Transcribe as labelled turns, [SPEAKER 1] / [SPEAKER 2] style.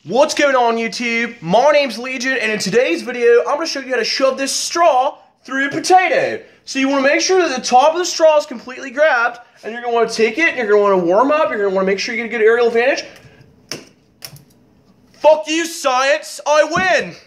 [SPEAKER 1] What's going on, YouTube? My name's Legion, and in today's video, I'm going to show you how to shove this straw through a potato. So you want to make sure that the top of the straw is completely grabbed, and you're going to want to take it, and you're going to want to warm up, you're going to want to make sure you get a good aerial advantage. Fuck you, science! I win!